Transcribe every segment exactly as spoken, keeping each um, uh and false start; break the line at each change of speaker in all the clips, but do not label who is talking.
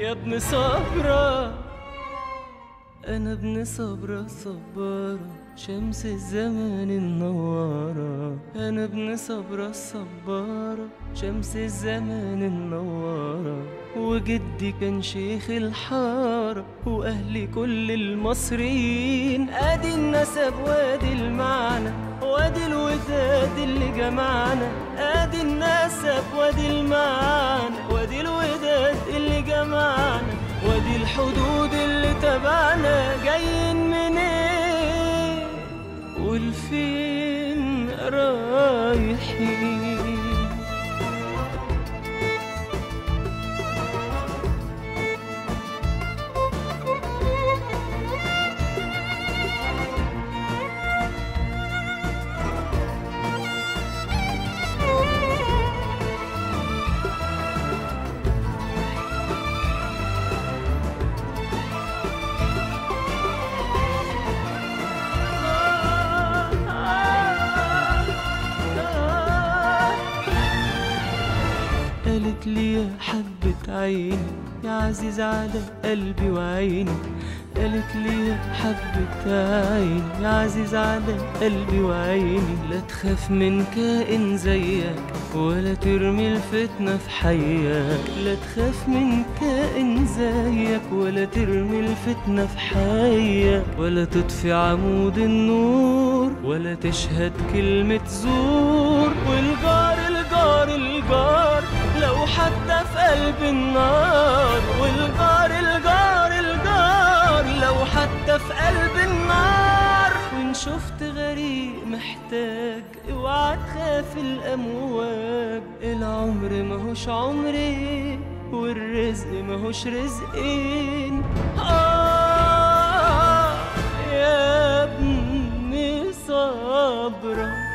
يا ابن صبرا، أنا ابن صبرا صبارة، شمس الزمان النوارة. أنا ابن صبرا الصبارة، شمس الزمان النوارة. وجدي كان شيخ الحارة، وأهلي كل المصريين. أدي النسب وادي المعنى، وادي الوداد اللي جمعنا. أدي النسب وادي المعنى، وادي الوداد اللي جمعنا. وادي الحدود اللي تبعنا، جايين منين والفين رايحين. قالت لي يا حبة عيني، يا عزيز على قلبي وعيني. قالت لي يا حبة عيني، يا عزيز على قلبي وعيني. لا تخاف من كائن زيك، ولا ترمي الفتنة في حياك. لا تخاف من كائن زيك، ولا ترمي الفتنة في حياك. ولا تطفي عمود النور، ولا تشهد كلمة زور. والجار الجار الجار لو حتى في قلب النار. والجار الجار الجار لو حتى في قلب النار. وإن شفت غريق محتاج، اوعى تخاف الأمواج. العمر ماهوش عمري، والرزق ماهوش رزقين. آه يا ابني صبرا.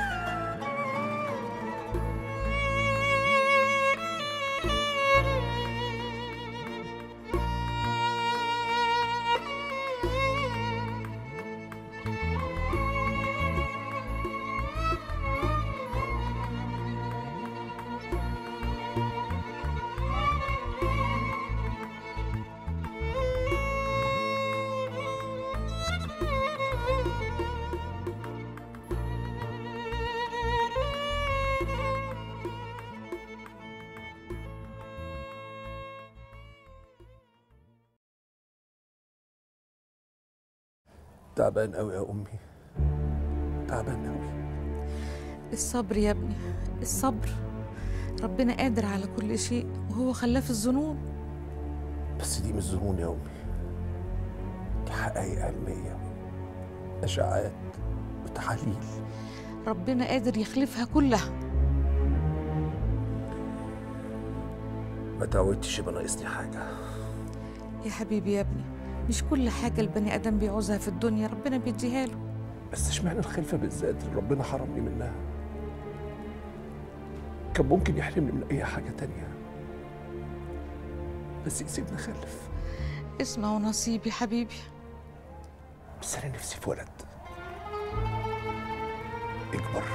تعبان قوي يا امي، تعبان قوي.
الصبر يا ابني، الصبر. ربنا قادر على كل شيء، وهو خلاف الظنون.
بس دي مش ظنون يا امي، دي حقائق علميه، اشعاعات وتحاليل.
ربنا قادر يخلفها كلها.
ما تعودتش يبقى ناقصني حاجه
يا حبيبي يا ابني، مش كل حاجة البني آدم بيعوزها في الدنيا ربنا بيديها له.
بس اشمعنى الخلفة بالذات اللي ربنا حرمني منها؟ كان ممكن يحرمني من أي حاجة تانية، بس يسيبني أخلف.
اسمع ونصيب يا حبيبي.
بس أنا نفسي في ولد يكبر،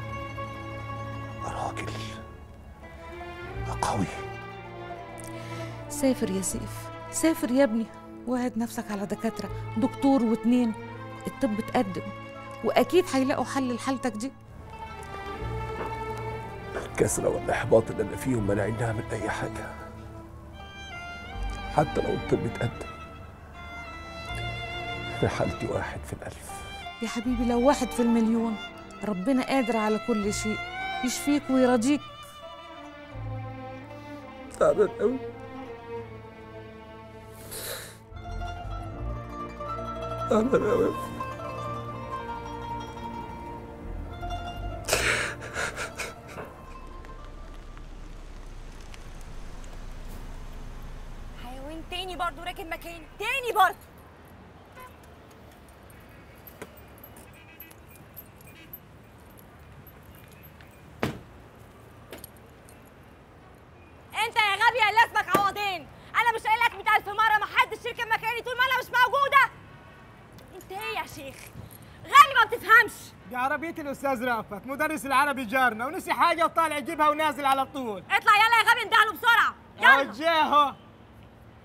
راجل قوي.
سافر يا سيف، سافر يا ابني، وعد نفسك على دكاترة، دكتور واتنين. الطب اتقدم، وأكيد هيلاقوا حل لحالتك دي.
الكسرة والإحباط اللي أنا فيهم مانعيني أعمل أي حاجة، حتى لو الطب اتقدم. أنا حالتي واحد في الألف
يا حبيبي، لو واحد في المليون. ربنا قادر على كل شيء، يشفيك ويرضيك.
تعبان قوي. تعبان قوي.
حيوان تاني برضه راكب مكاني، تاني برضه. انت يا غبي اللي اسمك عوضين، انا مش قايل لك مئة ألف مرة ما حدش يركب مكاني طول ما انا مش موجودة. انت ايه يا شيخ؟ غبي ما بتفهمش.
دي عربية الأستاذ رأفت مدرس العربي جارنا، ونسي حاجة وطالع يجيبها ونازل على طول.
اطلع يلا يا غبي، اندهله بسرعة يلا.
وجهه.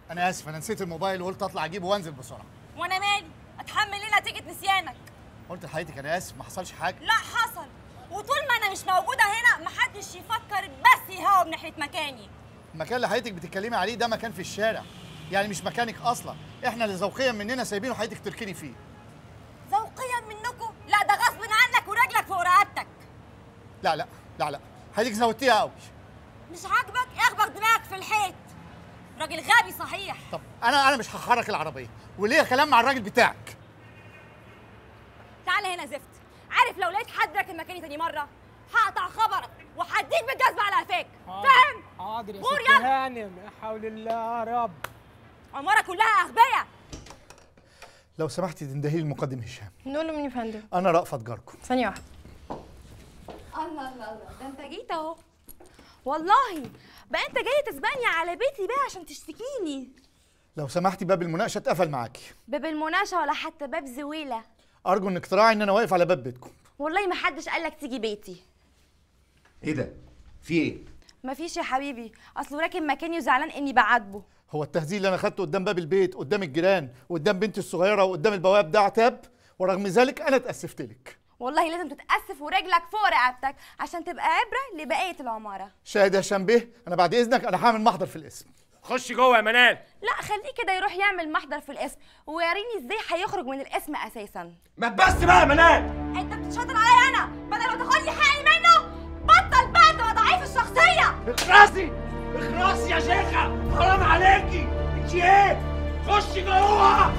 انا اسف، انا نسيت الموبايل وقلت اطلع اجيبه وانزل بسرعه.
وانا مالي؟ اتحمل ليه نتيجه نسيانك؟
قلت لحضرتك انا اسف، ما حصلش حاجه.
لا حصل، وطول ما انا مش موجوده هنا محدش يفكر بس يهاوب ناحيه مكاني.
المكان اللي حضرتك بتتكلمي عليه ده مكان في الشارع، يعني مش مكانك اصلا، احنا اللي ذوقيا مننا سايبينه حضرتك تركني فيه.
ذوقيا منكم؟ لا ده غصب عنك ورجلك فوق رقبتك.
لا لا لا لا، حضرتك زودتيها قوي.
مش عاجبك؟ اخبط دماغك في الحيط. راجل غبي صحيح.
طب انا انا مش هحرك العربيه، وليا كلام مع الراجل بتاعك.
تعالى هنا زفت، عارف لو لقيت حد راكب مكاني تاني مره هقطع خبرك وهديك بالجزمه على قفاك، فاهم؟
حاضر يا
غور
ست
يلا.
هانم، لا حول الله يا رب.
عمارة كلها اغبياء.
لو سمحتي تندهي لي المقدم هشام.
نقول له مين يا فندم؟
انا رأفت جاركم.
ثانية واحدة.
الله الله الله، ده انت جيت اهو. والله بقى انت جاي تسبقني على بيتي بقى عشان تشتكيني.
لو سمحتي باب المناقشه اتقفل معاكي.
باب المناقشه ولا حتى باب زويله.
ارجو انك تراعي ان انا واقف على باب بيتكم.
والله ما حدش قالك تيجي بيتي.
ايه ده؟ في ايه؟
مفيش يا حبيبي، اصله راكب مكاني وزعلان اني بعاتبه.
هو التهزيل اللي انا خدته قدام باب البيت قدام الجيران وقدام بنتي الصغيره وقدام البواب ده عتاب، ورغم ذلك انا اتاسفت لك.
والله لازم تتاسف ورجلك فوق رقبتك عشان تبقى عبره لبقيه العماره.
شاهد يا هشام بيه، انا بعد اذنك انا هعمل محضر في الاسم.
خش جوه يا منال.
لا خليه كده يروح يعمل محضر في الاسم ويوريني ازاي هيخرج من الاسم اساسا.
ما تبس بقى يا منال.
انت بتشاطر عليا انا بدل ما تاخد لي حقي منه. بطل بقى تبقى ضعيف الشخصيه.
اخرسي اخرسي يا شيخه، حرام عليكي. انت ايه؟ خش جوه.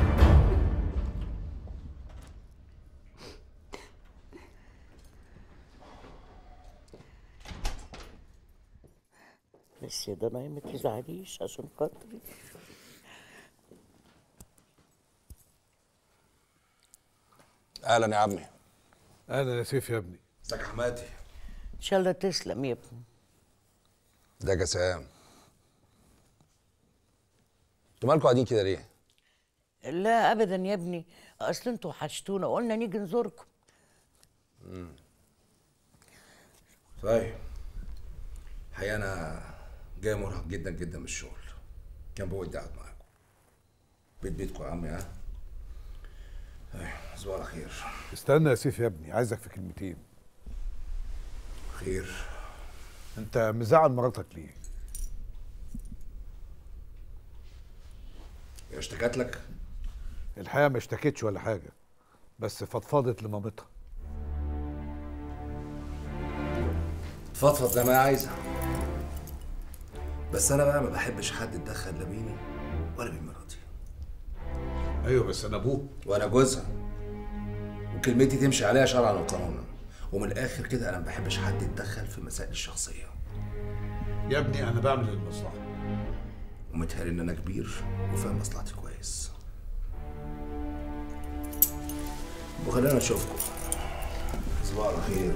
بس يا ضنايا ما تزعليش عشان خاطري.
اهلا يا عمي.
اهلا يا سيف يا ابني.
ازيك يا حماتي؟
ان شاء الله تسلم يا ابني.
ده جسام. انتوا مالكوا قاعدين كده ليه؟
لا ابدا يا ابني، اصل انتوا وحشتونا وقلنا نيجي نزوركم.
امم طيب، الحقيقه انا جاي مرهق جدا جدا من الشغل، كان بودي اقعد معاكم. بيت بيتكم يا عمي. ها؟ تصبحوا على خير.
استنى يا سيف يا ابني، عايزك في كلمتين.
خير.
انت مزعل مراتك ليه؟
هي اشتكت لك؟
الحقيقه ما اشتكتش ولا حاجه، بس فضفضت لمامتها.
تفضفض زي ما هي عايزه، بس انا بقى ما بحبش حد يتدخل لا بيني ولا بين مراتي.
ايوه بس انا ابوه
وانا جوزها، وكلمتي تمشي عليها شرعا وقانونا، ومن الاخر كده انا ما بحبش حد يتدخل في مسائل الشخصيه.
يا ابني انا بعمل المصلحه،
ومتهيألي ان انا كبير وفاهم مصلحتي كويس. وخلينا نشوفكم. تصبحوا على خير.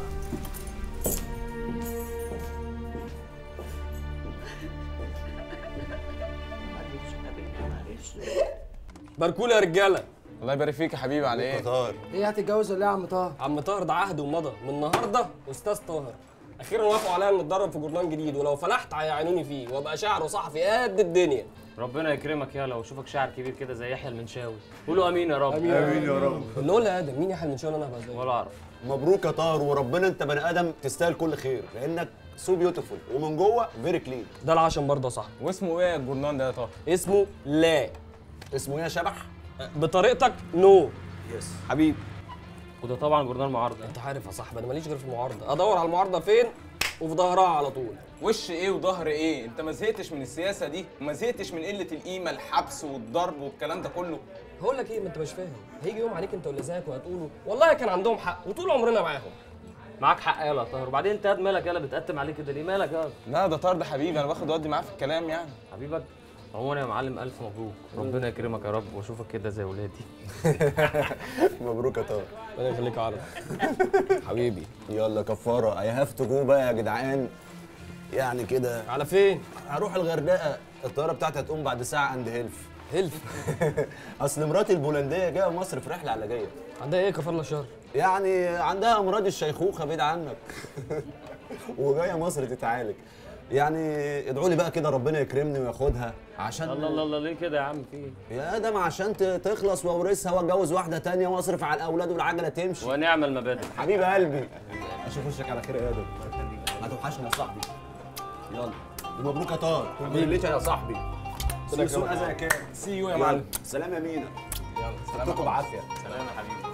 باركولي يا رجاله. الله يبارك فيك يا حبيبي. على ايه؟
طاهر. ايه هتتجوز ولا ايه يا عم طاهر؟
عم طاهر ده عهد ومضى، من النهارده استاذ طاهر. اخيرا وافقوا عليا اني اتدرب في جورنال جديد، ولو فلحت هيعينوني فيه وابقى شاعر وصحفي قد الدنيا.
ربنا يكرمك يالا واشوفك شاعر كبير كده زي يحيى المنشاوي. قولوا امين يا رب.
امين, أمين يا رب.
اللي قول يا ادم مين يحيى المنشاوي اللي انا هبقى زيه؟
ولا اعرف.
مبروك يا طاهر، وربنا انت بني ادم تستاهل كل خير، لانك سو بيوتيفول ومن جوه فيري كلين.
ده العشم برضه يا صاحبي.
واسمه ايه الجورنال ده يا طاهر؟
اسمه لا.
اسمه ايه يا شبح؟
بطريقتك نو.
يس
حبيبي.
وده طبعا جورنال معارضه.
انت عارف يا صاحبي انا ماليش غير في المعارضه، ادور على المعارضه فين وفي ظهرها على طول.
وش ايه وظهر ايه؟ انت ما زهقتش من السياسه دي؟ وما زهقتش من قله القيمه، الحبس والضرب والكلام ده كله؟
هقول لك ايه، ما انت مش فاهم. هيجي يوم عليك انت واللي زيك وهتقولوا والله كان عندهم حق وطول عمرنا معاهم.
معاك حق يالا يا طاهر. وبعدين انت مالك يالا بتقتم عليه كده ليه؟ مالك يالا؟
لا ده طاهر ده حبيبي، انا باخد ودي معاه في الكلام يعني.
حبيبك؟ عموما يا معلم الف مبروك، ربنا يكرمك يا رب واشوفك كده زي ولادي.
مبروك يا طاهر.
ربنا يخليك يا عرب. حبيبي.
يلا كفاره اي هاف تو جو بقى يا جدعان. يعني كده
على فين؟
هروح الغردقه، الطياره بتاعتي هتقوم بعد ساعه عند هيلف.
هيلف؟
اصل مراتي البولنديه جايه مصر في رحله علاجيه.
عندها ايه كفر الله شر؟
يعني عندها امراض الشيخوخه بعيد عنك. وجايه مصر تتعالج. يعني ادعوا لي بقى كده ربنا يكرمني وياخدها عشان
الله الله الله ليه كده يا عم؟ في ايه؟
يا ادم عشان ت- تخلص واورثها واتجوز واحده تانية واصرف على الاولاد والعجله تمشي.
ونعم المبادئ.
حبيب قلبي اشوف وشك على خير يا ادم. ما توحشني يا صاحبي. يلا ومبروك يا طارق. كونجريتيشن يا صاحبي.
ربنا
سوق
يكرمك.
ازيك يا
سي يو يا معلم.
سلام يا مينا.
يلا سلام
اشوفكم بعافيه.
سلام يا حبيبي.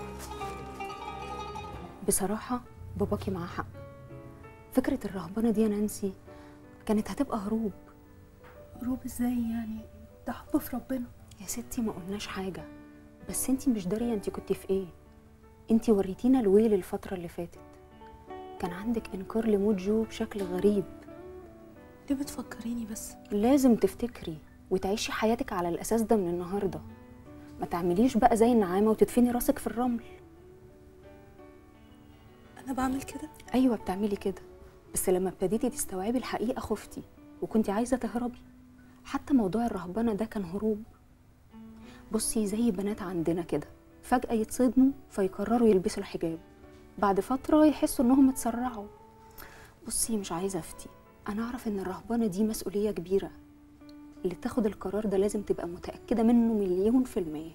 بصراحة باباكي معاه حق. فكرة الرهبنة دي يا نانسي كانت هتبقى هروب.
هروب ازاي يعني؟ ده حب في ربنا.
يا ستي ما قلناش حاجة، بس انتي مش دارية انتي كنتي في ايه. انتي وريتينا الويل الفترة اللي فاتت. كان عندك انكار لموت جو بشكل غريب.
ليه بتفكريني بس؟
لازم تفتكري وتعيشي حياتك على الأساس ده من النهاردة. ما تعمليش بقى زي النعامة وتدفني راسك في الرمل.
أنا بعمل كده؟
أيوة بتعملي كده، بس لما ابتديتي تستوعبي الحقيقة خفتي وكنتي عايزة تهربي. حتى موضوع الرهبنة ده كان هروب. بصي زي بنات عندنا كده، فجأة يتصدموا فيقرروا يلبسوا الحجاب، بعد فترة يحسوا إنهم اتسرعوا. بصي مش عايزة أفتي، أنا أعرف إن الرهبنة دي مسؤولية كبيرة. اللي تاخد القرار ده لازم تبقى متأكدة منه مليون في المية.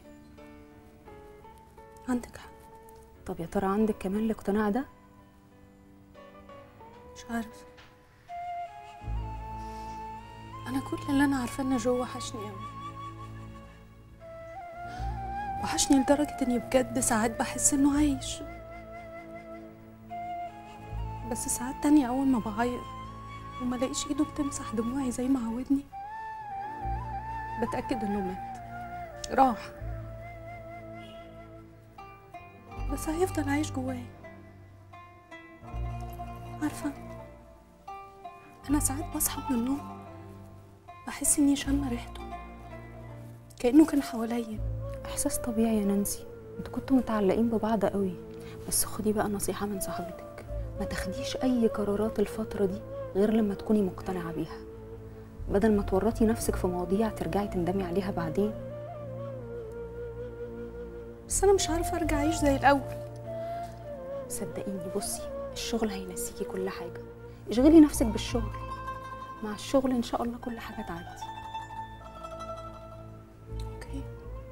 عندك حق.
طب يا ترى عندك كمان الاقتناع ده؟
مش عارفة. أنا كل اللي أنا عارفة إن جو وحشني أوي. وحشني لدرجة إني بجد ساعات بحس إنه عايش، بس ساعات تانية أول ما بعيط وما لاقيش إيده بتمسح دموعي زي ما عودني بتأكد إنه مات، راح، بس هيفضل عايش جواي. عارفة أنا ساعات بصحى من النوم بحس إني شامة ريحته كأنه كان حواليا.
إحساس طبيعي يا نانسي، انتوا كنتوا متعلقين ببعض قوي. بس خدي بقى نصيحة من صاحبتك، ما تاخديش أي قرارات الفترة دي غير لما تكوني مقتنعة بيها، بدل ما تورطي نفسك في مواضيع ترجعي تندمي عليها بعدين.
بس أنا مش عارفة أرجع أعيش زي الأول.
صدقيني بصي، الشغل هينسيكي كل حاجة. اشغلي نفسك بالشغل، مع الشغل إن شاء الله كل حاجة تعدي.
أوكي.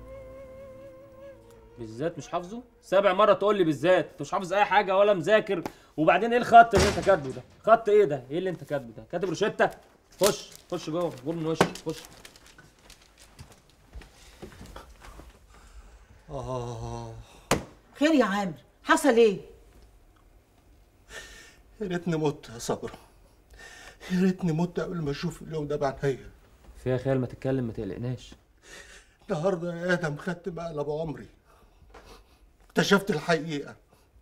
بالذات مش حافظه؟ سابع مرة تقول لي بالذات، انت مش حافظ أي حاجة ولا مذاكر، وبعدين إيه الخط اللي أنت كاتبه ده؟ خط إيه ده؟ إيه اللي أنت كاتبه ده؟ كاتب روشتة؟ خش خش جوه، جوه من وشك، خش.
آه
خير يا عامر، حصل ايه؟
يا ريتني مت يا صبرا، يا ريتني مت قبل ما اشوف اليوم ده بعينيا.
فيها خيال، ما تتكلم ما تقلقناش.
النهارده يا ادم خدت مقلب عمري، اكتشفت الحقيقه،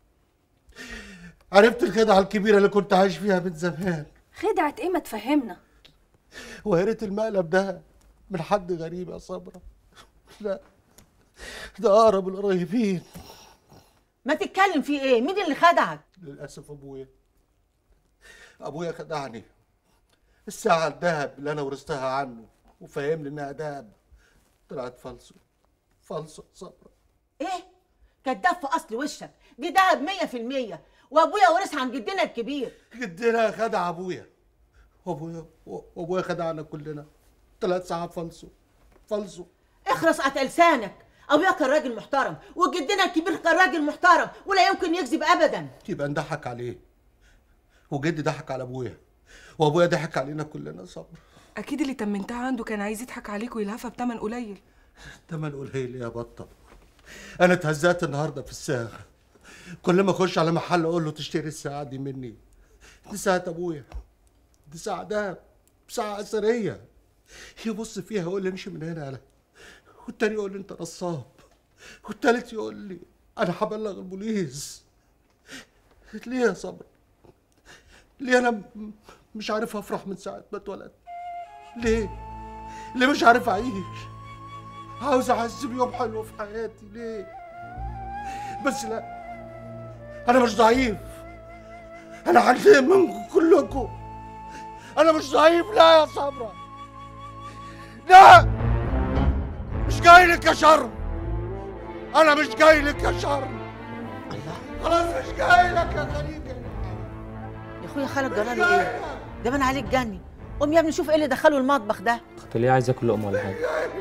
عرفت الخدعه الكبيره اللي كنت عايش فيها من زمان.
خدعة إيه؟ ما تفهمنا.
ويا ريت المقلب ده من حد غريب يا صبرا، لا ده اقرب القريبين.
ما تتكلم فيه ايه؟ مين اللي خدعك؟
للاسف ابويا، ابويا خدعني. الساعه الذهب اللي انا ورثتها عنه وفهمني انها ذهب طلعت فالصو. فالصو صبرا.
ايه؟ كداب في اصل وشك، دي دهب مية في المية، وابويا ورثها عن جدنا الكبير.
جدنا خدع ابويا، وابويا وابويا خدعنا كلنا. طلعت ساعه فالصو. فالصو.
اخرس قطع لسانك، ابويا كان راجل محترم وجدنا الكبير كان راجل محترم ولا يمكن يكذب ابدا.
يبقى نضحك عليه، وجدي ضحك على ابويا، وابويا ضحك علينا كلنا. صبر.
اكيد اللي تمنتها عنده كان عايز يضحك عليك ويلهفها بتمن قليل.
تمن قليل يا بطه؟ انا اتهزقت النهارده في الساعه، كل ما اخش على محل اقول له تشتري الساعه دي مني. دي ساعه ابويا، دي ساعه دهب، ساعه اثريه. يبص فيها يقول لي امشي من هنا يالا، والتاني يقول لي انت نصاب، والتالت يقول لي انا هبلغ البوليس. ليه يا صبر؟ ليه انا مش عارف افرح من ساعه ما اتولدت؟ ليه؟ ليه مش عارف اعيش؟ عاوز احس بيوم حلو في حياتي، ليه؟ بس لا، انا مش ضعيف، انا عندي منكم كلكم، انا مش ضعيف. لا يا صبرا، لا، مش جاي لك يا شر، انا مش جاي لك يا شر. خلاص مش جاي لك يا خليجه.
يا اخويا خالد جرالي ايه؟ ده بان عليك جني، قوم يا ابني شوف ايه اللي دخله المطبخ ده.
انت ليه عايز اكل لقمه ولا حاجه؟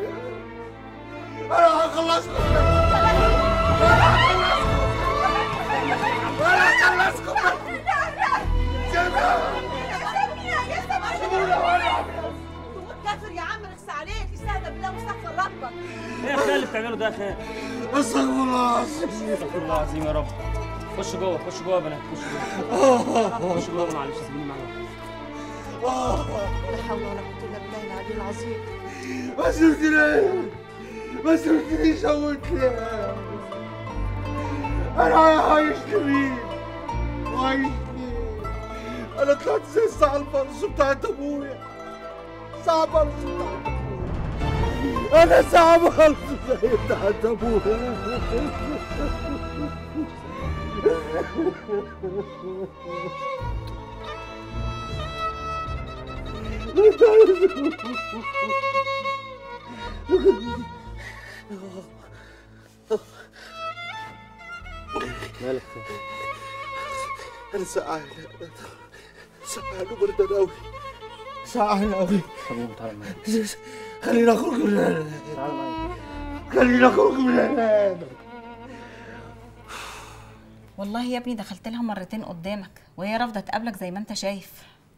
انا هخلصكم انا هخلصكم
كافر يا عم نخس عليك، استهدى بالله واستغفر ربك.
ايه يا خالد اللي بتعمله ده يا خالد؟
استغفر الله العظيم
استغفر الله العظيم يا رب. خش جوه خش جوه يا بنات، خش جوه خش جوه معلش سيبيني معاك.
لا حول ولا قوة الا بالله العلي العظيم.
ما سبتنيش ما سبتنيش اموتني. انا عايش كبير وعايش كبير. انا طلعت زي الساعة الفرص بتاعت ابويا. ساعة فرص بتاعت ابويا. انا ساعة فرص زي بتاعت ابويا.
مالك
انا سقعان سقعان وبردان قوي سقعان قوي.
طب تعالى معايا.
خلينا اخرج من هنا.
تعالى معايا.
خلينا اخرج من هنا.
والله يا ابني دخلت لها مرتين قدامك وهي رافضه تقابلك زي ما انت شايف.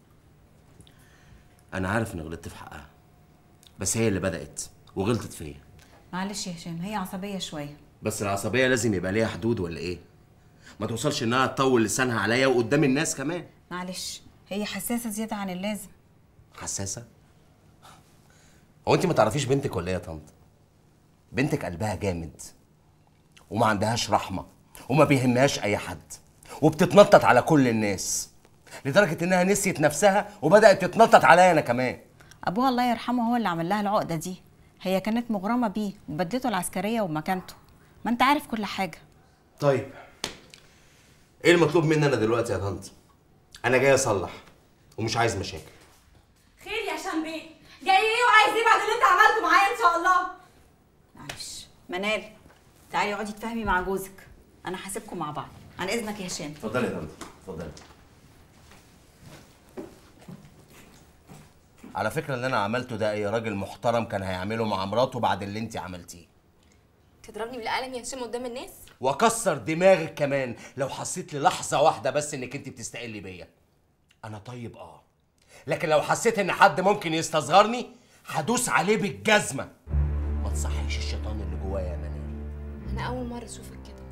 انا عارف اني غلطت في حقها، بس هي اللي بدأت وغلطت فيا.
معلش يا هشام، هي عصبيه شويه.
بس العصبيه لازم يبقى ليها حدود ولا ايه؟ ما توصلش انها تطول لسانها عليا وقدام الناس كمان.
معلش هي حساسه زياده عن اللازم.
حساسه؟ هو انت ما تعرفيش بنتك ولا ايه يا طنط؟ بنتك قلبها جامد وما عندهاش رحمه وما بيهمهاش اي حد وبتتنطط على كل الناس لدرجه انها نسيت نفسها وبدات تتنطط عليا انا كمان.
ابوها الله يرحمه هو اللي عمل لها العقده دي. هي كانت مغرمه بيه وبدلته العسكريه ومكانته. ما انت عارف كل حاجه.
طيب ايه المطلوب مني انا دلوقتي يا طنط؟ انا جاي اصلح ومش عايز مشاكل.
خير يا هشام بيه، جاي ايه وعايز ايه بعد اللي انت عملته معايا ان شاء الله؟
معلش منال، تعالي اقعدي تفهمي مع جوزك. انا هسيبكم مع بعض. عن اذنك يا هشام.
اتفضلي يا طنط اتفضلي. على فكره اللي انا عملته ده اي راجل محترم كان هيعمله مع مراته بعد اللي انت عملتيه.
تضربني بالقلم يا هشام قدام الناس؟
واكسر دماغك كمان لو حسيت للحظه واحده بس انك انت بتستقلي بيا. انا طيب اه، لكن لو حسيت ان حد ممكن يستصغرني هدوس عليه بالجزمه. ما تصحيش الشيطان اللي جوايا يا منال.
انا اول مره اشوفك كده.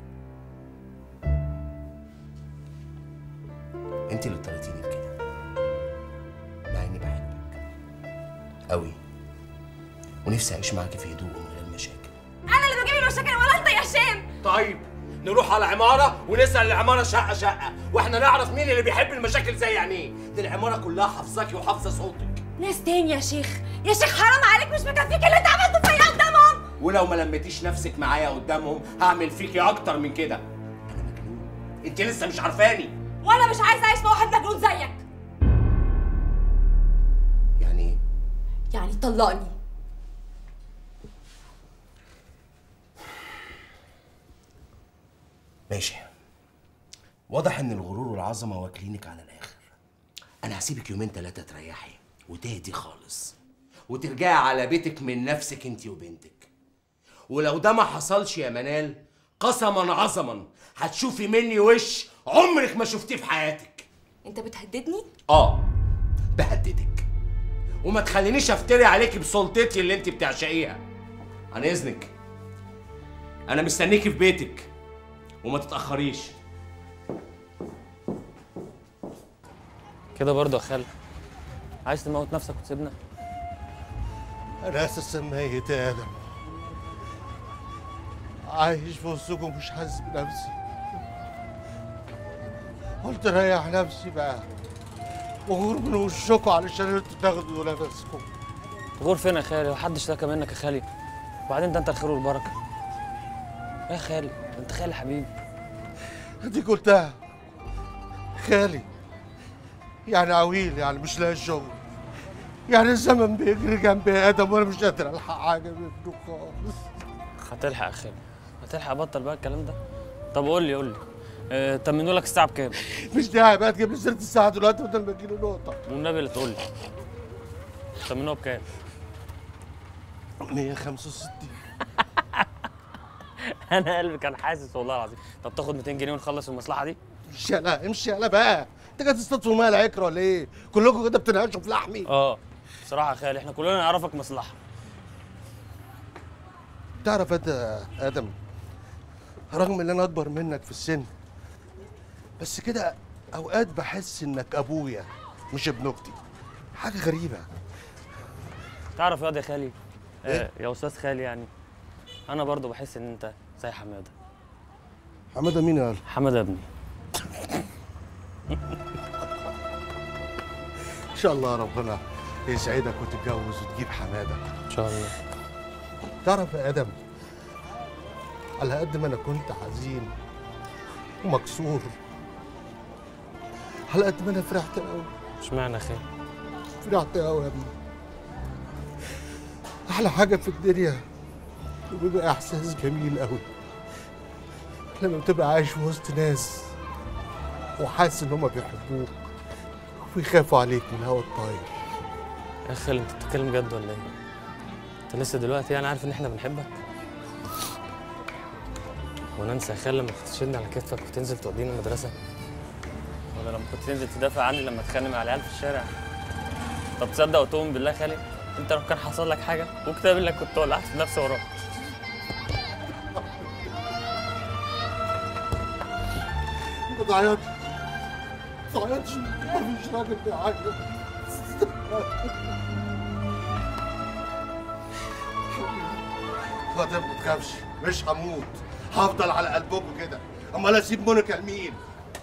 انت اللي اضطريتيني لكده، مع اني بحبك قوي ونفسي اعيش معاكي في هدوء ومن غير مشاكل.
انا اللي بجيب المشاكل ولا انت يا هشام؟
طيب نروح على عماره ونسال العماره شقه شقه واحنا نعرف مين اللي بيحب المشاكل زي يعني ايه. دي العماره كلها حافظاكي وحافظه صوتك.
ناس تاني يا شيخ، يا شيخ حرام عليك، مش مكفيك اللي انت عملته فيا قدامهم.
ولو ما لميتيش نفسك معايا قدامهم هعمل فيكي اكتر من كده. انا مجنون، انت لسه مش عارفاني.
وانا مش عايز اعيش مع واحد مجنون زيك.
يعني ايه؟
يعني طلقني.
ماشي، واضح ان الغرور والعظمه واكلينك على الاخر. انا هسيبك يومين ثلاثه تريحي وتهدي خالص وترجعي على بيتك من نفسك انت وبنتك. ولو ده ما حصلش يا منال قسما عظما هتشوفي مني وش عمرك ما شفتيه في حياتك.
انت بتهددني؟
اه بهددك، وما تخلينيش افتري عليكي بسلطتي اللي انت بتعشقيها. عن اذنك انا مستنيكي في بيتك وما تتاخريش.
كده برضه يا خالد عايز تموت نفسك وتسيبنا؟
انا اساسا ميت يا ادم، عايش في وسطكم مش حاسس بنفسي. قلت ريح نفسي بقى وغور من وشكم علشان انتوا تاخدوا نفسكم.
تغور فين يا خالي؟ محدش اشتكى منك يا خالي. وبعدين ده انت الخير والبركه. يا خالي انت خالي حبيبي.
اديك قلتها خالي، يعني عويل، يعني مش لاقي شغل، يعني الزمن بيجري جنبي يا ادم وانا مش قادر الحق حاجه منه خالص.
هتلحق يا خالي، هتلحق. بطل بقى الكلام ده. طب قول لي قول لي اه تمنوا لك الساعه بكام؟
مش داعي بقى تجيب لي سيره الساعه دلوقتي بدل ما تجيلي نقطه.
والنبي اللي تقول لي. تمنوها بكام؟
مية وخمسة وستين.
انا قلبي كان حاسس والله العظيم. طب تاخد ميتين جنيه ونخلص المصلحه دي؟
امشي يلا امشي يلا بقى، انت جاي تصطادوا مال عكره ولا ايه؟ كلكم كده بتنهشوا في لحمي.
اه بصراحه يا خالي احنا كلنا نعرفك مصلحه.
تعرف انت ادم، رغم ان انا اكبر منك في السن بس كده اوقات بحس انك ابويا مش ابن اختي، حاجه غريبه.
تعرف ياض يا خالي آه يا استاذ خالي، يعني انا برضو بحس ان انت زي حماده.
حماده مين يا قال؟
حماده ابني.
ان شاء الله ربنا يسعدك وتتجوز وتجيب حماده
ان شاء الله.
تعرف يا ادم، على قد ما انا كنت حزين ومكسور، على قد ما انا فرحت قوي.
اشمعنى يا خالي؟
فرحت قوي يا ابني. احلى حاجه في الدنيا وبيبقى احساس جميل قوي لما بتبقى عايش في وسط ناس وحاسس ان هم بيحبوك ويخافوا عليك من الهوا الطاير.
يا خالي انت بتتكلم جد ولا ايه؟ انت لسه دلوقتي يعني عارف ان احنا بنحبك؟ وننسى يا خالي لما كنت تشيلني على كتفك وتنزل توديني المدرسه؟ ولا لما كنت تنزل تدافع عني لما اتخانق مع العيال في الشارع؟ طب تصدق وتؤمن بالله يا خالي انت لو كان حصل لك حاجه وكتاب انك كنت ولعت في نفسي وراك.
ما تعيطش ما تعيطش، مفيش راجل بيعيط. خاطر ما تخافش، مش هموت، هفضل على قلبكم كده. امال اسيب مونيكا لمين؟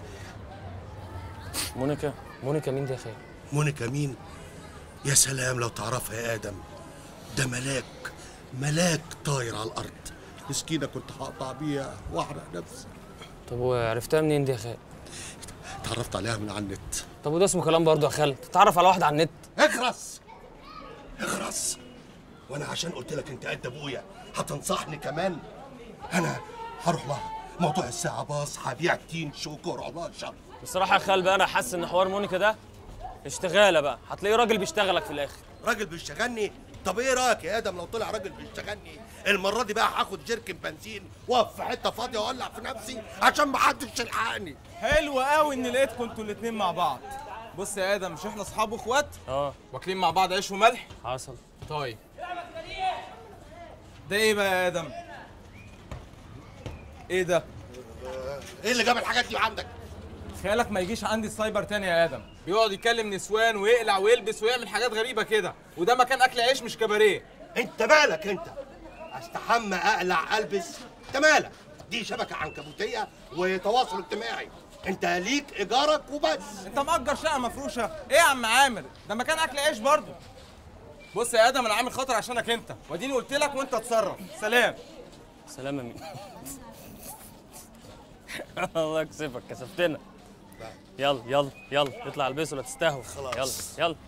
مونيكا؟ مونيكا مين دي يا خالي؟
مونيكا مين؟ يا سلام لو تعرفها يا ادم، ده ملاك ملاك طاير على الارض، مسكينه كنت هقطع بيها واحرق نفسي.
طب وعرفتها منين دي يا خالي؟
اتعرفت عليها من على النت.
طب وده اسمه كلام برضه يا خالي؟ تتعرف على واحده على النت؟
اخرس اخرس، وانا عشان قلت لك انت قد ابويا هتنصحني كمان؟ انا هروح لها، موضوع الساعه باص، هبيع تين شوكه وربع شهر.
بصراحه يا خال بقى انا حاسس ان حوار مونيكا ده اشتغاله بقى، هتلاقيه راجل بيشتغلك في الاخر.
راجل بيشتغلني؟ طب ايه رايك يا ادم لو طلع راجل بيشتغلني المره دي بقى هاخد جيركن بنزين واقف في حته فاضيه واولع في نفسي عشان محدش يلحقني.
حلو قوي ان لقيتكم انتوا الاتنين مع بعض. بص يا ادم، مش احنا اصحاب واخوات؟
اه
واكلين مع بعض عيش وملح؟
حصل.
طيب ده ايه بقى يا ادم؟ ايه ده؟
ايه اللي جاب الحاجات دي عندك؟
خيالك ما يجيش عندي السايبر تاني يا ادم، بيقعد يكلم نسوان ويقلع ويلبس ويعمل حاجات غريبه كده، وده مكان اكل عيش مش كباريه.
انت مالك انت؟ استحمى اقلع البس؟ انت مالك؟ دي شبكه عنكبوتيه وتواصل اجتماعي، انت ليك ايجارك وبس.
انت مأجر شقه مفروشه؟ ايه يا عم عامر؟ ده مكان اكل عيش برضه. بص يا ادم انا عامل خطر عشانك انت، واديني قلت لك وانت اتصرف. سلام.
سلام يا مين؟ الله يكسفك، كسفتنا. يلا يلا يلا اطلع البس ولا تستهوى.
خلاص
يلا يلا.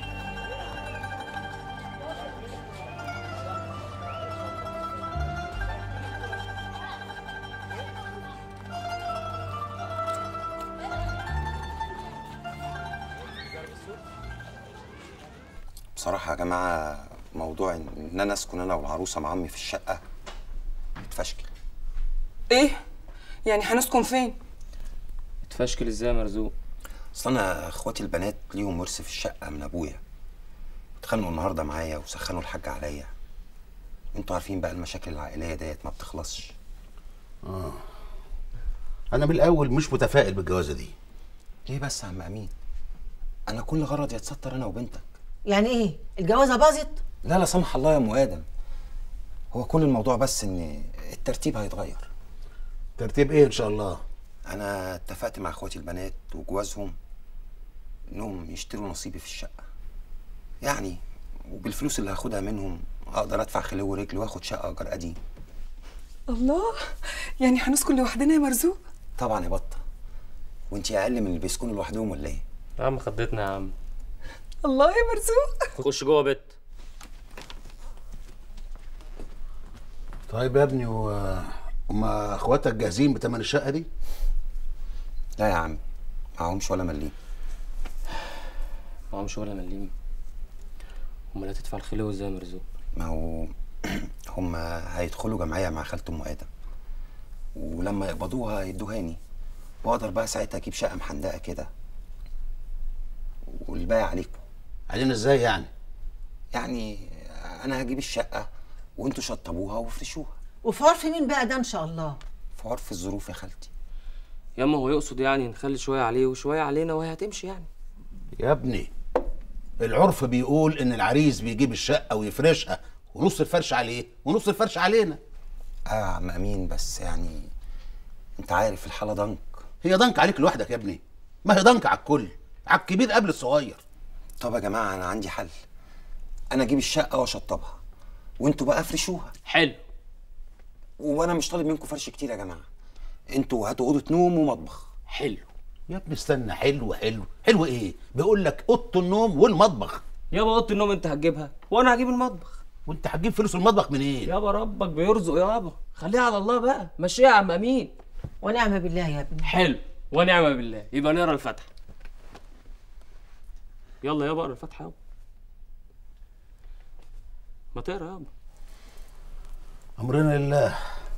بصراحة يا جماعة موضوع ان انا اسكن انا والعروسة مع عمي في الشقة اتفشكل.
ايه؟ يعني هنسكن فين؟
اتفشكل ازاي يا مرزوق؟
اصل انا اخواتي البنات ليهم ورث في الشقة من ابويا، اتخانقوا النهارده معايا وسخنوا الحاج عليا. انتوا عارفين بقى المشاكل العائلية ديت ما بتخلصش.
اه انا من الاول مش متفائل بالجوازة دي.
ليه بس يا عم امين؟ انا كل غرضي اتستر انا وبنتك.
يعني ايه؟ الجوازه باظت؟
لا لا سمح الله يا ام ادم، هو كل الموضوع بس ان الترتيب هيتغير.
ترتيب ايه ان شاء الله؟
انا اتفقت مع اخواتي البنات وجوازهم انهم يشتروا نصيبي في الشقه، يعني وبالفلوس اللي هاخدها منهم اقدر ادفع خلو ورجل واخد شقه ايجار قديم.
الله، يعني هنسكن لوحدنا يا مرزوق؟
طبعا يا بطه، وانتي اقل من اللي بيسكنوا لوحدهم ولا ايه؟
يا عم خضتنا يا عم.
الله يا مرزوق.
خش جوه بيت.
طيب يا ابني، و هما اخواتك جاهزين بتمن الشقه دي؟
لا يا عم معهمش ولا مليم.
معهمش ولا مليم؟
امال هتدفع الخلوه ازاي يا مرزوق؟
ما هو هم هيدخلوا جمعيه مع خالته ام ادم، ولما يقبضوها هيدوهاني، واقدر بقى ساعتها اجيب شقه محندقه كده، والباقي عليكم.
علينا ازاي يعني؟
يعني انا هجيب الشقه وانتوا شطبوها وافرشوها.
وفي عرف مين بقى ده ان شاء الله؟
في عرف الظروف يا خالتي.
ياما هو يقصد يعني نخلي شويه عليه وشويه علينا وهي هتمشي يعني.
يا ابني العرف بيقول ان العريس بيجيب الشقه ويفرشها، ونص الفرش عليه ونص الفرش علينا.
اه يا عم امين، بس يعني انت عارف الحاله ضنك.
هي ضنك عليك لوحدك يا ابني؟ ما هي ضنك على الكل، على الكبير قبل الصغير.
طب يا جماعه انا عندي حل، انا اجيب الشقه واشطبها وانتوا بقى افرشوها.
حلو.
وانا مش طالب منكم فرش كتير يا جماعه، انتوا هاتوا اوضه نوم ومطبخ.
حلو
يا ابني استنى، حلو حلو حلو ايه؟ بيقول لك اوضه النوم والمطبخ.
يابا اوضه النوم انت هتجيبها وانا هجيب المطبخ.
وانت هتجيب فلوس المطبخ منين؟ إيه؟
يابا ربك بيرزق يابا، خليها على الله بقى، مشيها يا عم امين.
ونعم بالله يا ابني.
حلو ونعم بالله. يبقى نقرا الفاتحه. يلا يابا اقرا الفاتحه يابا. ما تقرا يابا.
امرنا لله.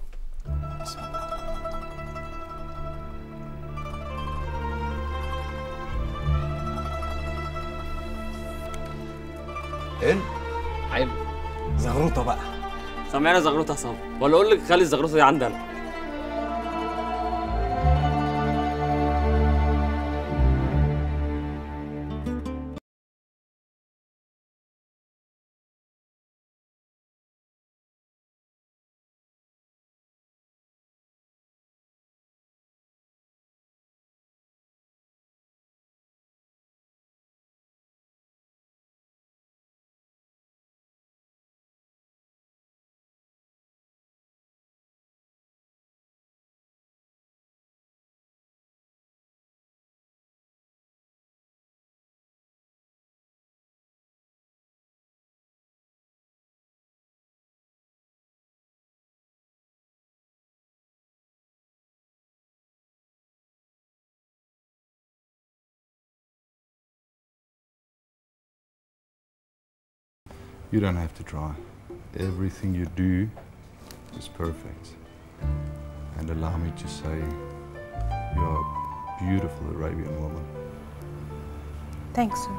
حلو
حلو. زغروطه بقى. سامعنا زغروطه يا صبري ولا اقول لك خلي الزغروطه دي عندنا؟
You don't have to try. Everything you do is perfect. And allow me to say, you are a beautiful Arabian woman.
Thanks, sir.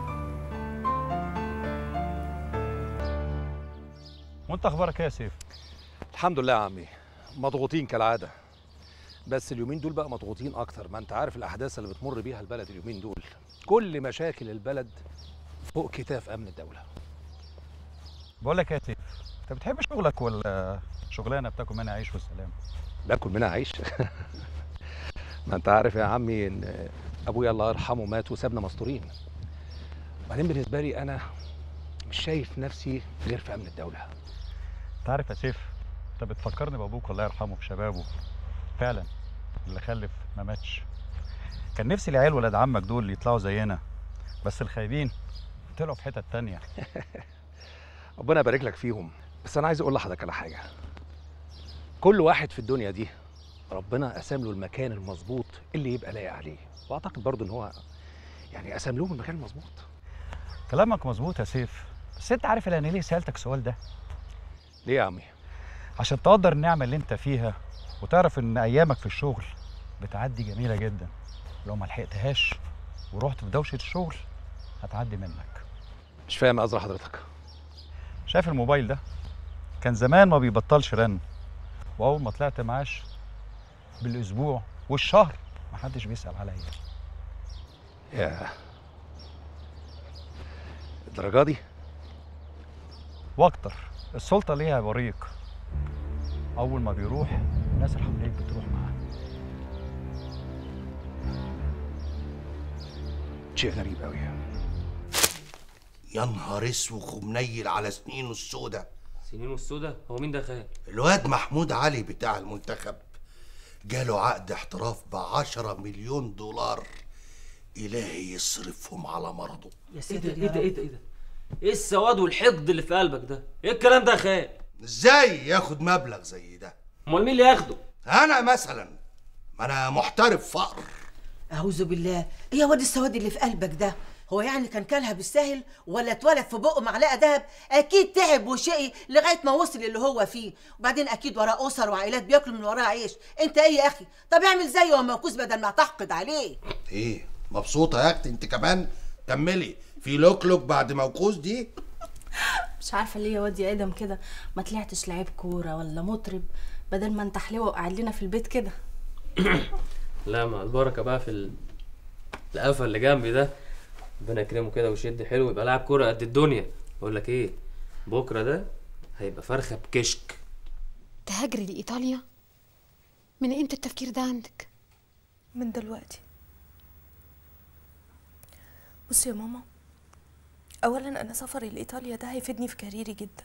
وانت اخبارك ايه يا سيف؟
الحمد لله يا عمي، مضغوطين كالعاده. بس اليومين دول بقى مضغوطين اكتر، ما انت عارف الاحداث اللي بتمر بيها البلد اليومين دول. كل مشاكل البلد فوق كتاف امن الدوله.
بقول لك ايه يا سيف، انت بتحب شغلك ولا شغلانه بتاكل منها عيش والسلام؟
باكل منها عيش؟ ما انت عارف يا عمي ان ابويا الله يرحمه مات وسابنا مستورين. وبعدين بالنسبه لي انا مش شايف نفسي غير في امن الدوله.
انت عارف يا سيف، انت بتفكرني بابوك الله يرحمه في شبابه. فعلا اللي خلف ما ماتش. كان نفسي العيال ولاد عمك دول يطلعوا زينا، بس الخايبين طلعوا في حتت تانية.
ربنا يبارك لك فيهم. بس انا عايز اقول لحضرتك على حاجه. كل واحد في الدنيا دي ربنا قسم له المكان المظبوط اللي يبقى لايق عليه، واعتقد برضه ان هو يعني قسم لهم المكان المظبوط.
كلامك مظبوط يا سيف، بس انت عارف انا ليه سالتك السؤال ده؟
ليه يا عمي؟
عشان تقدر النعمه اللي انت فيها وتعرف ان ايامك في الشغل بتعدي جميله جدا. لو ما لحقتهاش ورحت في دوشه الشغل هتعدي منك.
مش فاهم قصد حضرتك.
شايف الموبايل ده؟ كان زمان ما بيبطلش رن، واول ما طلعت معاش بالاسبوع والشهر محدش بيسال عليا.
ياه، الدرجه دي؟
واكتر. السلطه ليها بريق، اول ما بيروح الناس اللي حواليك بتروح معاه.
شيء غريب قوي.
يا نهار اسوخ ومنيل على سنينه السودة.
سنينه السودة؟ هو مين ده خال؟
الواد محمود علي بتاع المنتخب جاله عقد احتراف بعشرة مليون دولار، إلهي يصرفهم على مرضه.
يا سيدي ايه ده ايه ده ايه ده؟ ايه السواد والحقد اللي في قلبك ده؟ ايه الكلام ده يا خال؟
ازاي ياخد مبلغ زي ده؟
امال مين اللي ياخده؟
انا مثلا، ما انا محترف فقر.
اعوذ بالله، ايه يا واد السواد اللي في قلبك ده؟ هو يعني كان كلها بالسهل ولا اتولد في بقه معلقه دهب؟ اكيد تعب وشقي لغايه ما وصل اللي هو فيه، وبعدين اكيد وراه اسر وعائلات بياكلوا من وراه عيش. انت ايه يا اخي؟ طب اعمل زيه وموكوس بدل ما تحقد عليه.
ايه مبسوطه يا اختي انت كمان؟ كملي في لوكلوك بعد موكوس دي.
مش عارفه ليه يا واد يا ادم كده ما طلعتش لعيب كوره ولا مطرب بدل ما انت حلوه وقاعد لنا في البيت كده.
لا مع البركه بقى في ال... القفا اللي جنبي ده، ربنا يكرمه كده ويشد حلو ويبقى لاعب كوره قد الدنيا. بقول لك ايه، بكره ده هيبقى فرخه بكشك.
تهاجري لايطاليا؟ من امتى التفكير ده عندك؟
من دلوقتي. بصي يا ماما، اولا انا سفري لايطاليا ده هيفيدني في كاريري جدا.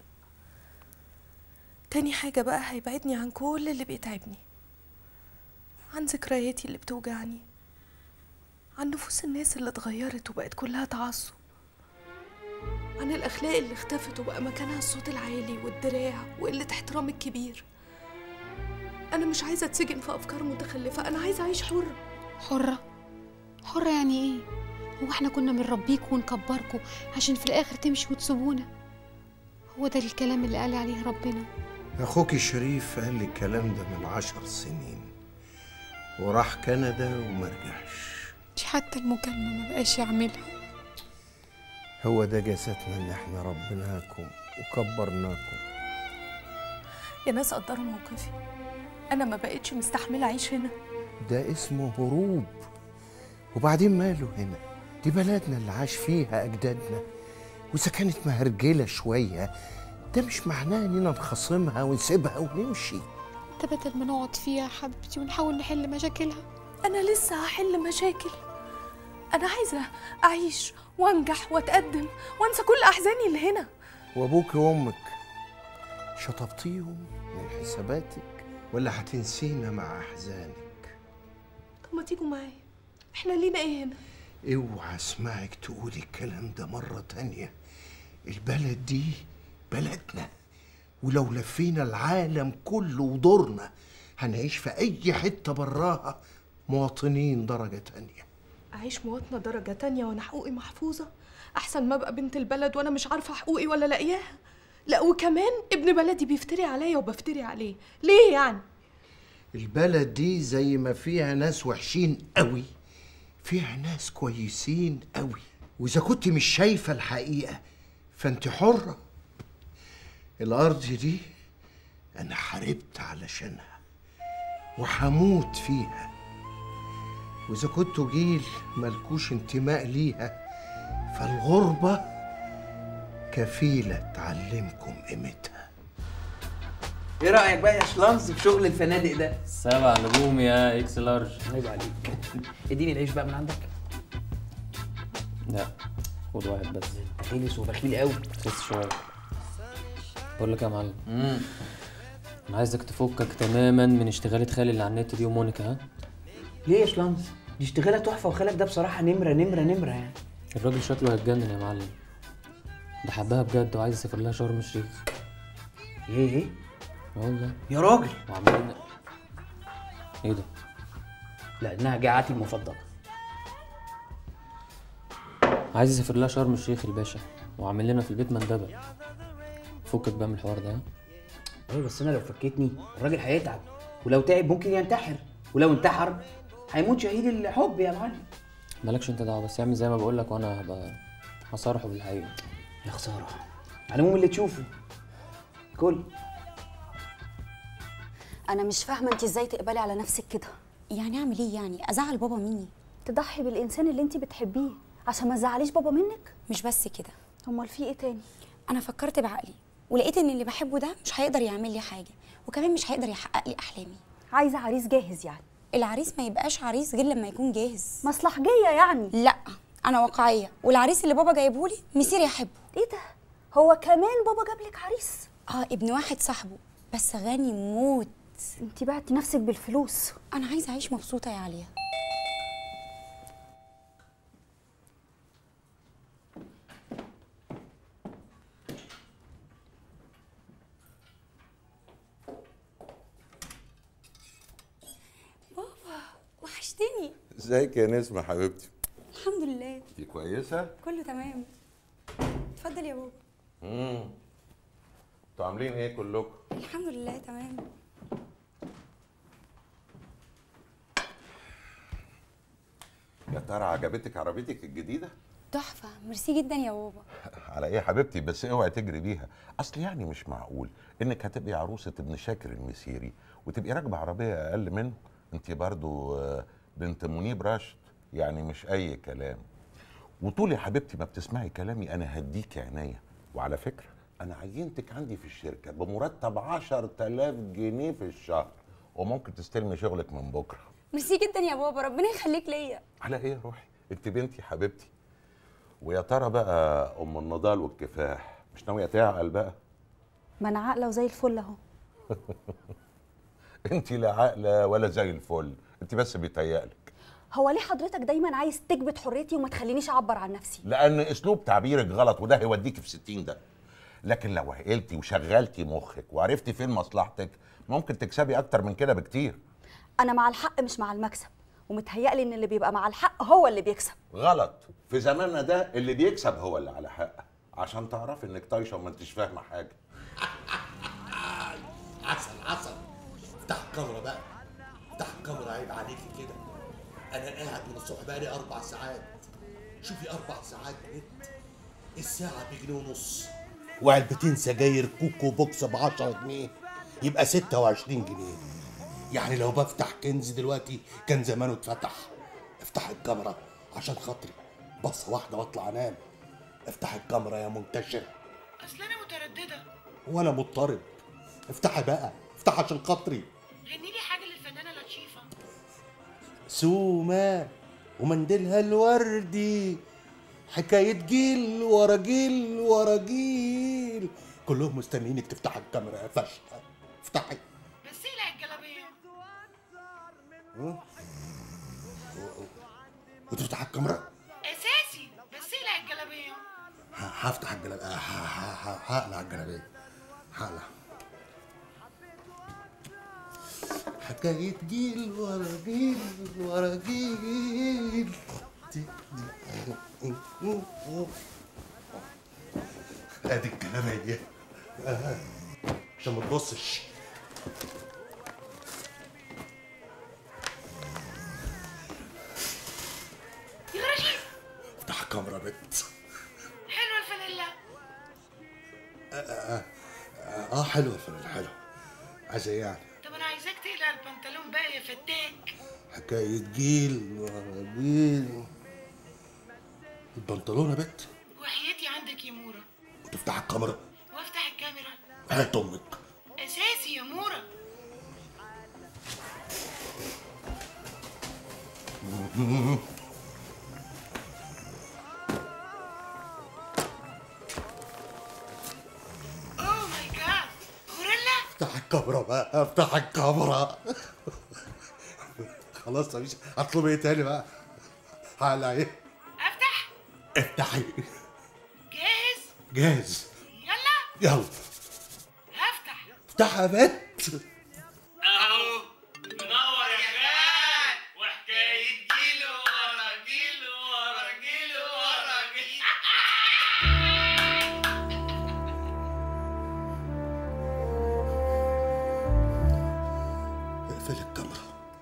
تاني حاجه بقى هيبعدني عن كل اللي بيتعبني، عن ذكرياتي اللي بتوجعني، عن نفوس الناس اللي اتغيرت وبقت كلها تعصب، عن الاخلاق اللي اختفت وبقى مكانها الصوت العالي والدراع وقله احترام الكبير. انا مش عايزه اتسجن في افكار متخلفه، انا عايزه اعيش حره.
حره؟ حره يعني ايه؟ هو احنا كنا بنربيكوا ونكبركوا عشان في الاخر تمشي وتسيبونا؟ هو ده الكلام اللي قال عليه ربنا؟
اخوك شريف قال لي الكلام ده من عشر سنين وراح كندا وما رجعش.
مش حتى المكالمه ما بقاش يعملها.
هو ده جسدنا ان احنا ربناكم وكبرناكم.
يا ناس قدروا موقفي، انا ما بقتش مستحمله اعيش هنا.
ده اسمه هروب. وبعدين ماله هنا؟ دي بلدنا اللي عاش فيها اجدادنا، واذا كانت مهرجله شويه ده مش معناه اننا نخاصمها ونسيبها ونمشي.
ده بدل ما نقعد فيها يا حبيبتي ونحاول نحل مشاكلها.
انا لسه هحل مشاكل. انا عايزه اعيش وانجح واتقدم وانسى كل احزاني اللي هنا.
وابوك وامك شطبتيهم من حساباتك ولا هتنسينا مع احزانك؟
طب ما تيجوا معايا، احنا لينا ايه هنا؟
اوعى اسمعك تقولي الكلام ده مرة تانية. البلد دي بلدنا، ولو لفينا العالم كله ودورنا هنعيش في اي حتة براها مواطنين درجة تانية.
اعيش مواطنة درجة تانية وانا حقوقي محفوظة احسن ما ابقى بنت البلد وانا مش عارفة حقوقي ولا لاقياها. لا وكمان ابن بلدي بيفتري عليا وبفتري عليه. ليه يعني؟
البلد دي زي ما فيها ناس وحشين قوي فيها ناس كويسين قوي، واذا كنت مش شايفة الحقيقة فانت حرة. الارض دي انا حاربت علشانها وحموت فيها، واذا كنتوا جيل ملكوش انتماء ليها فالغربة كفيلة تعلمكم قيمتها.
ايه رايك بقى يا شلانز في شغل الفنادق ده؟
سبع نجوم يا اكس لارج.
عيب عليك. اديني العيش بقى من عندك.
لا خد واحد بس.
انت غلس وبخيل قوي.
خس شويه. بقول لك يا معلم، امم انا عايزك تفكك تماما من اشتغالة خالي اللي على النت دي ومونيكا. ها
ليه يا شلانز؟ دي اشتغالة تحفه وخالك ده بصراحه نمره نمره نمره يعني.
الراجل شكله هيتجنن يا معلم، بحبها بجد وعايز اسافر لها شرم الشيخ.
ايه ايه؟
والله
يا راجل.
وعمالين ايه ده؟
لانها جاعتي المفضله.
عايز اسافر لها شرم الشيخ الباشا وعامل لنا في البيت مندبه. فكك بقى من الحوار ده.
ايوه بس انا لو فكتني الراجل هيتعب، ولو تعب ممكن ينتحر، ولو انتحر هيموت شهيد الحب يا معلم.
مالكش انت دعوه، بس اعمل زي ما بقول لك وانا هبقى هصارحه بالحقيقه.
يا خساره. على العموم اللي تشوفه. كل
انا مش فاهمه انت ازاي تقبلي على نفسك كده.
يعني اعمل ايه؟ يعني ازعل بابا مني؟
تضحي بالانسان اللي انت بتحبيه عشان ما تزعليش بابا منك؟
مش بس كده،
امال في ايه تاني؟
انا فكرت بعقلي ولقيت ان اللي بحبه ده مش هيقدر يعمل لي حاجه، وكمان مش هيقدر يحقق لي احلامي.
عايزه عريس جاهز يعني؟
العريس ما يبقاش عريس غير لما يكون جاهز.
مصلحجيه يعني؟
لا انا واقعيه، والعريس اللي بابا جايبه لي مصيري احبه.
ايه ده؟ هو كمان بابا جاب لك عريس؟
اه ابن واحد صاحبه بس غني موت.
انت بعتي نفسك بالفلوس.
انا عايزه اعيش مبسوطه يا عليا. بابا وحشتني.
ازيك يا نسمة حبيبتي؟
الحمد لله.
دي كويسه؟
كله تمام. اتفضل يا بابا.
امم انتوا عاملين ايه كلكم؟
الحمد لله تمام.
يا ترى عجبتك عربيتك الجديده؟
تحفه، ميرسي جدا يا بابا.
على ايه يا حبيبتي؟ بس اوعي تجري بيها، اصل يعني مش معقول انك هتبقي عروسه ابن شاكر المسيري وتبقي راكبه عربيه اقل منه. انت برضو بنت منيب راشد، يعني مش اي كلام. وطول يا حبيبتي ما بتسمعي كلامي انا هديكي عينيا. وعلى فكره انا عينتك عندي في الشركه بمرتب عشرة آلاف جنيه في الشهر، وممكن تستلمي شغلك من بكره.
ميرسي جدا يا بابا، ربنا يخليك ليا.
على ايه يا روحي؟ انت بنتي حبيبتي. ويا ترى بقى ام النضال والكفاح مش ناويه تعقل بقى؟
ما انا عاقله وزي الفل اهو.
انت لا عاقله ولا زي الفل، انت بس بيتهيألك.
هو ليه حضرتك دايما عايز تكبت حريتي وما تخلينيش اعبر عن نفسي؟
لان اسلوب تعبيرك غلط وده هيوديكي في ستين ده. لكن لو عقلتي وشغلتي مخك وعرفتي فين مصلحتك ممكن تكسبي اكتر من كده بكتير.
انا مع الحق مش مع المكسب، ومتهيألي ان اللي بيبقى مع الحق هو اللي بيكسب.
غلط. في زماننا ده اللي بيكسب هو اللي على حق، عشان تعرفي انك طايشه وما انتش فاهمه حاجه.
عسل عسل. افتح الكاميرا بقى، افتح الكاميرا، عيب عليكي كده. انا قاعد من الصبح بقالي اربع ساعات. شوفي اربع ساعات نت، الساعه بجنيه ونص، وعلبتين سجاير كوكو بوكس ب عشرة جنيه، يبقى ستة وعشرين جنيه. يعني لو بفتح كنز دلوقتي كان زمانه اتفتح. افتح الكاميرا عشان خاطري، بصه واحده واطلع انام. افتح الكاميرا يا منتشر.
اصل انا متردده.
وانا مضطرب. افتحي بقى، افتح عشان خاطري.
غني لي حاجه للفنانه لطيفه.
سوما ومنديلها الوردي، حكايه جيل ورا جيل ورا جيل، كلهم مستنيينك تفتحي الكاميرا يا فشخ. افتحي.
بس اقلع الجلابيه.
وتفتح الكاميرا؟
اساسي، بس اقلع الجلابيه.
هفتح الجلابيه، هقلع الجلابيه، هقلع. حكاية جيل ورا جيل ورا جيل. ادي الجلابيه عشان ما تبصش.
يا رشيد
افتح الكاميرا يا بت.
حلوه الفانيلا.
اه, آه, آه, آه حلوه الفانيلا، حلوه. عايزه ايه يعني؟
طب انا عايزاك تقلع البنطلون بقى يا فتاك.
حكايه جيل ورا جيل. البنطلون يا بت.
وحياتي عندك يا مورا.
وتفتح الكاميرا.
وافتح الكاميرا.
هات امك.
اساسي يا مورا. اوه ماي جاد، غوريلا.
افتح الكاميرا بقى، افتح الكاميرا. خلاص مفيش. هطلب ايه تاني بقى؟ هقلع ايه؟
افتح.
افتحي.
جاهز؟
جاهز.
يلا.
يلا.
هفتح.
افتحها يا بت.
اهو منور يا خال، وحكايه جيل ورا جيل ورا جيل ورا جيل.
اقفل الكاميرا.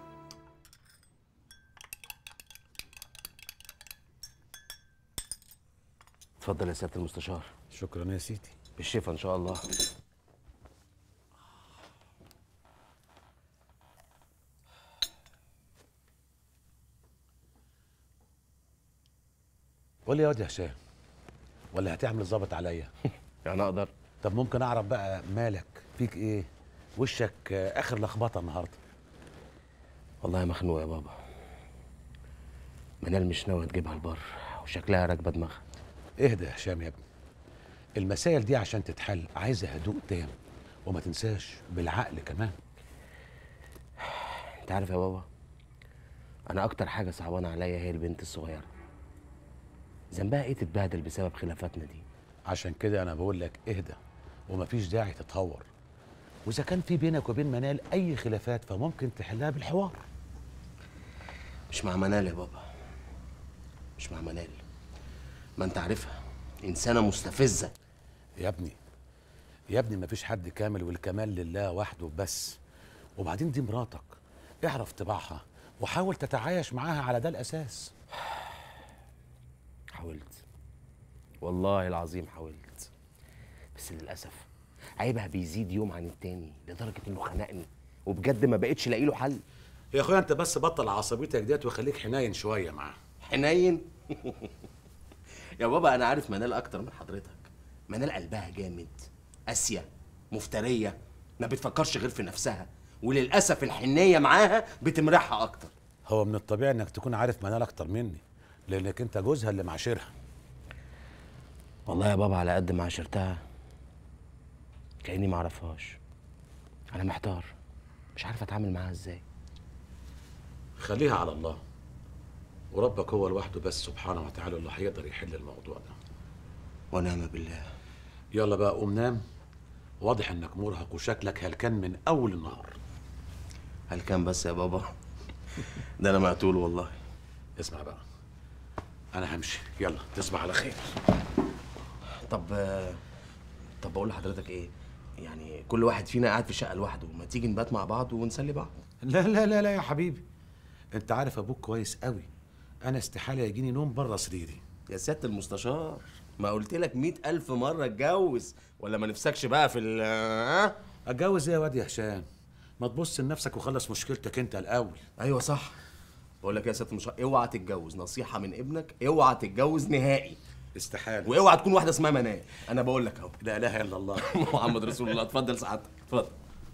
اتفضل يا سياده المستشار.
شكرا يا سيدي.
بالشفا ان شاء الله.
قول لي يا واد يا هشام، ولا هتعمل الظابط عليا؟
يعني اقدر.
طب ممكن اعرف بقى مالك؟ فيك ايه؟ وشك اخر لخبطه النهارده.
والله مخنوق يا بابا. منال مش ناويه تجيبها البر وشكلها راكبه دماغها.
اهدى يا هشام يا ابني، المسائل دي عشان تتحل عايزه هدوء تام، وما تنساش بالعقل كمان.
انت عارف يا بابا، انا اكتر حاجه صعبانه عليا هي البنت الصغيره. ذنبها ايه تتبهدل بسبب خلافاتنا دي؟
عشان كده انا بقول لك اهدى ومفيش داعي تتهور، واذا كان في بينك وبين منال اي خلافات فممكن تحلها بالحوار.
مش مع منال يا بابا، مش
مش مع منال. ما انت عارفها انسانه مستفزه.
يا ابني يا ابني مفيش حد كامل والكمال لله وحده بس. وبعدين دي مراتك، اعرف طباعها وحاول تتعايش معاها على ده الاساس.
حاولت والله العظيم حاولت، بس للاسف عيبها بيزيد يوم عن التاني لدرجه انه خنقني وبجد ما بقتش لاقي له حل.
يا اخويا انت بس بطل عصبيتك ديت وخليك حنين شويه معاها.
حنين؟ يا بابا انا عارف منال اكتر من حضرتك. منال قلبها جامد، قاسيه، مفتريه، ما بتفكرش غير في نفسها، وللاسف الحنيه معاها بتمرحها اكتر.
هو من الطبيعي انك تكون عارف منال اكتر مني، لانك انت جوزها اللي معاشرها.
والله يا بابا على قد ما عاشرتها كاني ما اعرفهاش. انا محتار، مش عارف اتعامل معاها ازاي.
خليها على الله، وربك هو لوحده بس سبحانه وتعالى اللي هيقدر يحل الموضوع ده.
ونعم بالله.
يلا بقى قوم نام، واضح انك مرهق وشكلك هلكان من اول النهار.
هلكان بس يا بابا؟ ده انا مقتول والله.
اسمع بقى، انا همشي، يلا تصبح على خير.
طب طب بقول لحضرتك ايه، يعني كل واحد فينا قاعد في شقه لوحده، ما تيجي نبات مع بعض ونسلي بعض؟
لا لا لا لا يا حبيبي، انت عارف ابوك كويس قوي، انا استحاله يجيني نوم بره سريري.
يا سياده المستشار، ما قلت لك مئة ألف مرة اتجوز، ولا ما نفسكش بقى في ال ها؟
اتجوز ايه يا واد يا هشام؟ ما تبص لنفسك وخلص مشكلتك انت الاول.
ايوه صح. بقول لك يا سياده المستشار، اوعى تتجوز، نصيحة من ابنك، اوعى تتجوز نهائي.
استحاله.
واوعى تكون واحدة اسمها منال، انا بقول لك اهو.
لا اله الا الله.
محمد رسول الله. اتفضل سعادتك، اتفضل.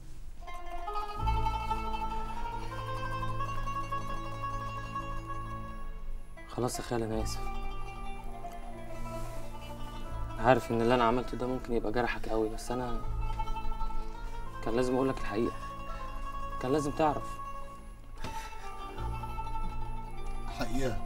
خلاص يا خالد انا اسف. عارف ان اللي انا عملته ده ممكن يبقى جرحك قوي، بس انا كان لازم اقول لك الحقيقه، كان لازم تعرف.
حقيقة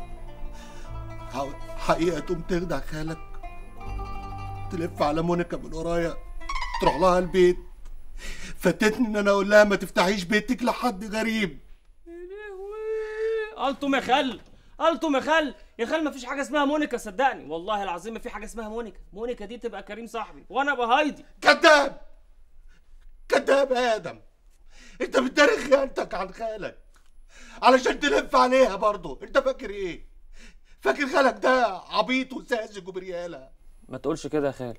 حقيقة تقوم تخدع خالك، تلف على مونيكا من ورايا، تروح لها البيت، فاتتني ان انا اقول لها ما تفتحيش بيتك لحد غريب.
قلتم يا خال، قلتم يا خال، يا خال مفيش حاجه اسمها مونيكا، صدقني والله العظيم ما في حاجه اسمها مونيكا. مونيكا دي تبقى كريم صاحبي وانا ابقى هايدي.
كذاب كذاب يا ادم، انت بتداري خيانتك عن خالك علشان تلف عليها برضه. انت فاكر ايه؟ فاكر خالك ده عبيط وساذج وبرياله؟
ما تقولش كده يا خال،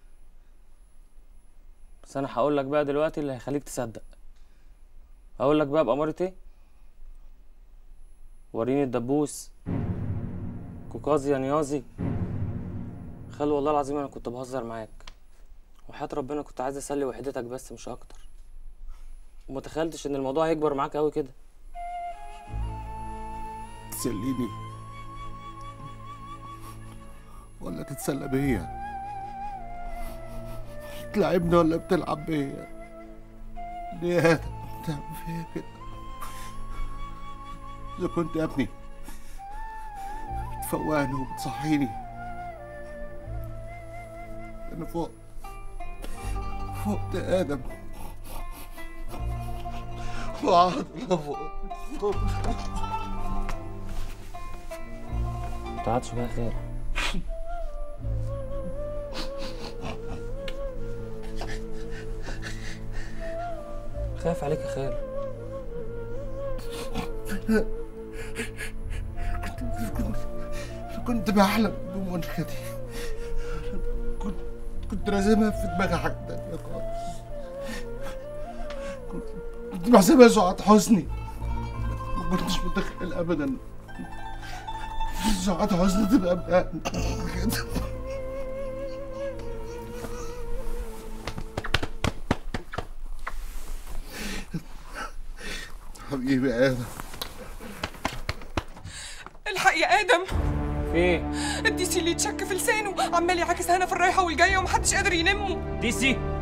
بس انا هقول لك بقى دلوقتي اللي هيخليك تصدق. هقول لك بقى بأمارة ايه؟ وريني الدبوس، كوكازي يا نيازي. خال والله العظيم انا كنت بهزر معاك، وحياة ربنا كنت عايز اسلي وحدتك بس مش اكتر، وما تخيلتش ان الموضوع هيكبر معاك قوي كده.
تسليني ولا تتسلى بيا؟ بتلعبني ولا بتلعب بيا؟ ليه يا ادم بتعمل فيا كده؟ اذا كنت يا ابني بتفوقني وبتصحيني، انا فوق فوقت يا ادم، وقعد فوق فوق.
متقعدش بقى يا خال. خايف عليك يا خال.
كنت كنت بحلم بمونيكا دي، كنت كنت راسمها في دماغي حاجة تانية خالص. كنت كنت بحسبها سعاد حسني، ما كنتش متخيل أبدا سعاد حسني تبقى بقى كده. حبيبي يا آدم.
الحق يا ادم،
في ايه؟
الدي سي اللي يتشك في لسانه عمال يعاكس هنا في الرايحه والجايه ومحدش قادر يلمه.
دي سي